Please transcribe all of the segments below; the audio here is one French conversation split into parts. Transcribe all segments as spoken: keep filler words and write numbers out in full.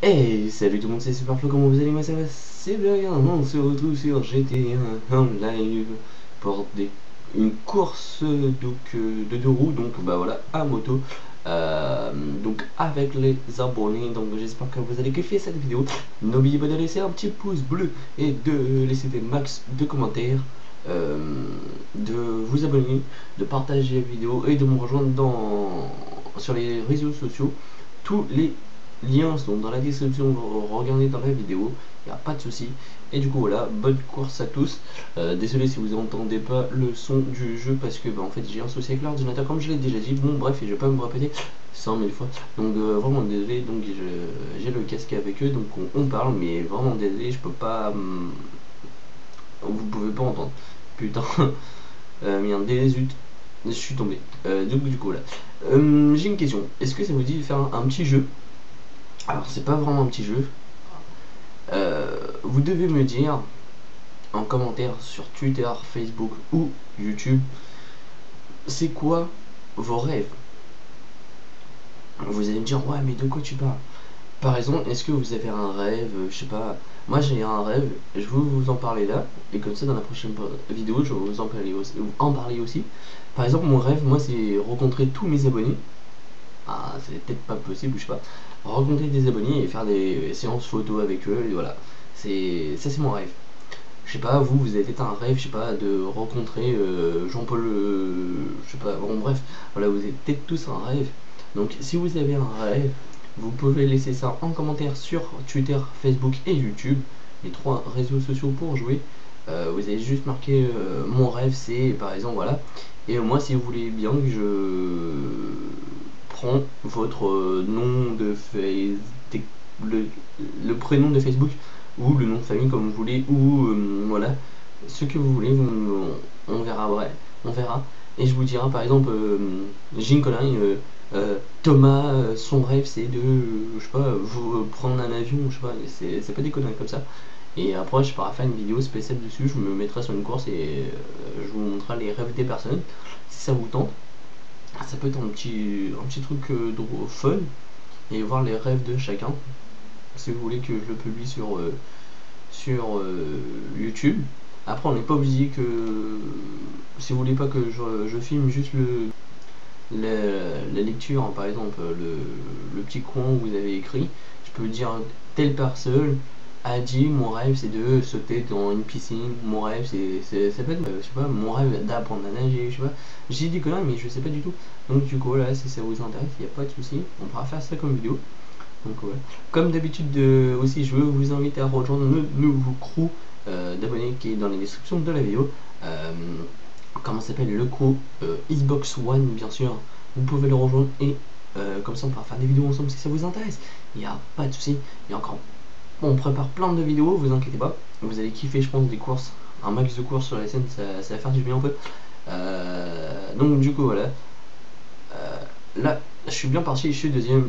Hey, salut tout le monde, c'est Superflo, comment vous allez? Moi ça va, c'est bien, on se retrouve sur G T un en live pour des, une course donc, euh, de deux roues, donc bah voilà, à moto, euh, donc avec les abonnés, donc j'espère que vous allez kiffer cette vidéo. N'oubliez pas de laisser un petit pouce bleu et de laisser des max de commentaires, euh, de vous abonner, de partager la vidéo et de me rejoindre dans, sur les réseaux sociaux. Tous les liens sont dans la description, regardez dans la vidéo, il n'y a pas de souci. Et du coup voilà, bonne course à tous. Euh, désolé si vous n'entendez pas le son du jeu parce que bah, en fait j'ai un souci avec l'ordinateur comme je l'ai déjà dit. Bon bref, et je vais pas me répéter cent mille fois. Donc euh, vraiment désolé, donc j'ai le casque avec eux, donc on, on parle, mais vraiment désolé, je peux pas... Hum, vous pouvez pas entendre. Putain, euh, merde, des zut. Je suis tombé. Euh, donc du coup là. Euh, j'ai une question. Est-ce que ça vous dit de faire un, un petit jeu? Alors c'est pas vraiment un petit jeu. Euh, vous devez me dire en commentaire sur Twitter, Facebook ou YouTube, c'est quoi vos rêves? Vous allez me dire ouais mais de quoi tu parles? Par exemple, est-ce que vous avez un rêve, euh, je sais pas, moi j'ai un rêve, je vais vous en parler là, et comme ça dans la prochaine vidéo je vais vous en parler aussi, en parler aussi. Par exemple mon rêve, moi c'est rencontrer tous mes abonnés. Ah, c'est peut-être pas possible, je sais pas. Rencontrer des abonnés et faire des séances photos avec eux, et voilà. C'est ça, c'est mon rêve. Je sais pas, vous, vous avez peut-être un rêve, je sais pas, de rencontrer euh, Jean-Paul, euh, je sais pas, bon bref, voilà, vous avez peut-être tous un rêve. Donc si vous avez un rêve, vous pouvez laisser ça en commentaire sur Twitter, Facebook et YouTube, les trois réseaux sociaux pour jouer. Euh, vous avez juste marqué euh, mon rêve, c'est par exemple, voilà. Et moi, si vous voulez bien que je prends votre euh, nom de Facebook, le, le prénom de Facebook ou le nom de famille comme vous voulez, ou euh, voilà, ce que vous voulez, vous, on, on verra, ouais, on verra. Et je vous dirai par exemple, euh, j'ai une connerie, euh, euh, Thomas, euh, son rêve c'est de, euh, je sais pas, vous, euh, prendre un avion, je sais pas, c'est pas des conneries comme ça. Et après, je pourrais faire une vidéo spéciale dessus, je me mettrai sur une course et euh, je vous montrerai les rêves des personnes, si ça vous tente. Ça peut être un petit, un petit truc euh, drôle, fun, et voir les rêves de chacun. Si vous voulez que je le publie sur, euh, sur euh, YouTube. Après, on n'est pas obligé que, si vous voulez pas que je, je filme juste le, la, la lecture, hein, par exemple, le, le petit coin où vous avez écrit, je peux dire telle personne a dit mon rêve c'est de sauter dans une piscine, mon rêve c'est, ça peut être, euh, je sais pas, mon rêve d'apprendre à nager, je sais pas, j'ai dit que là mais je sais pas du tout. Donc du coup là, si ça vous intéresse, il n'y a pas de souci, on pourra faire ça comme vidéo. Donc ouais. Comme d'habitude de, aussi, je veux vous inviter à rejoindre le nouveau crew euh, d'abonnés qui est dans la description de la vidéo. Euh, comment s'appelle le crew euh, Xbox One, bien sûr. Vous pouvez le rejoindre et euh, comme ça on pourra faire des vidéos ensemble si ça vous intéresse. Il n'y a pas de souci. Il y a encore, on prépare plein de vidéos, vous inquiétez pas. Vous allez kiffer, je pense, des courses, un max de courses sur la scène, ça, ça va faire du bien un peu. Euh, donc du coup voilà. Euh, là, je suis bien parti, je suis deuxième.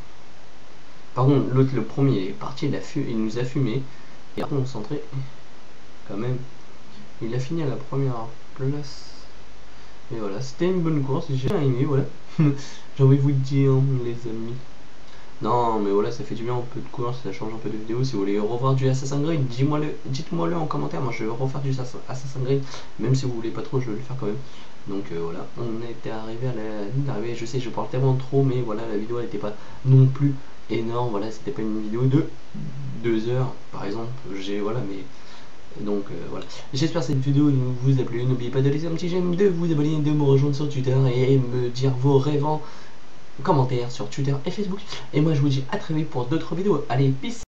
Par contre, l'autre, le premier, il est parti, il, a fu il nous a fumé. Il est concentré, quand même. Il a fini à la première place. Et voilà, c'était une bonne course, j'ai bien aimé, voilà. J'ai envie de vous le dire, les amis. Non, mais voilà, ça fait du bien un peu de course, ça change un peu de vidéo. Si vous voulez revoir du Assassin's Creed, dites-moi le, dites-moi le en commentaire. Moi, je vais refaire du Assassin's Creed, même si vous voulez pas trop, je vais le faire quand même. Donc euh, voilà, on était arrivé à la ligne d'arrivée. Je sais, je parle tellement trop, mais voilà, la vidéo elle était pas non plus énorme. Voilà, c'était pas une vidéo de deux heures, par exemple. J'ai voilà, mais donc euh, voilà. J'espère que cette vidéo vous a plu. N'oubliez pas de laisser un petit j'aime, de vous abonner, de me rejoindre sur Twitter et me dire vos rêves en commentaire sur Twitter et Facebook. Et moi, je vous dis à très vite pour d'autres vidéos. Allez, peace!